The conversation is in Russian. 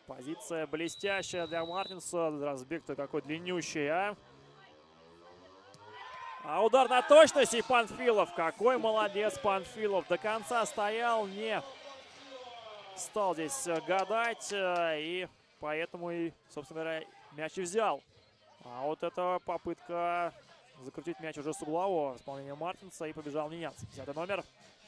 Позиция блестящая для Мартинса. Разбег-то какой длиннющий, а? А удар на точность, и Панфилов. Какой молодец Панфилов. До конца стоял, не стал здесь гадать. И поэтому и, собственно говоря, мяч и взял. А вот эта попытка закрутить мяч уже с углового исполнения Мартинса, и побежал меняться. 10-й номер.